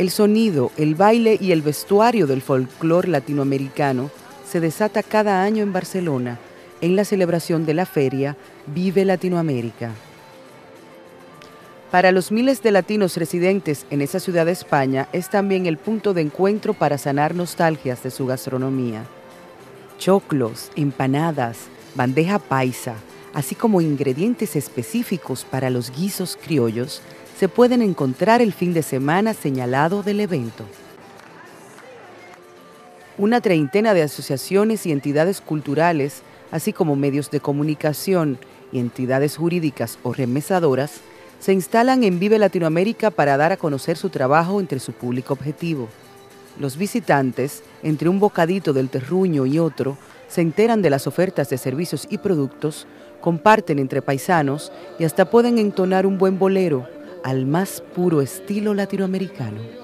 El sonido, el baile y el vestuario del folclore latinoamericano se desata cada año en Barcelona, en la celebración de la feria Vive Latinoamérica. Para los miles de latinos residentes en esa ciudad de España, es también el punto de encuentro para sanar nostalgias de su gastronomía. Choclos, empanadas, bandeja paisa, así como ingredientes específicos para los guisos criollos, se pueden encontrar el fin de semana señalado del evento. Una treintena de asociaciones y entidades culturales, así como medios de comunicación y entidades jurídicas o remesadoras, se instalan en Vive Latinoamérica para dar a conocer su trabajo entre su público objetivo. Los visitantes, entre un bocadito del terruño y otro, se enteran de las ofertas de servicios y productos, comparten entre paisanos y hasta pueden entonar un buen bolero al más puro estilo latinoamericano.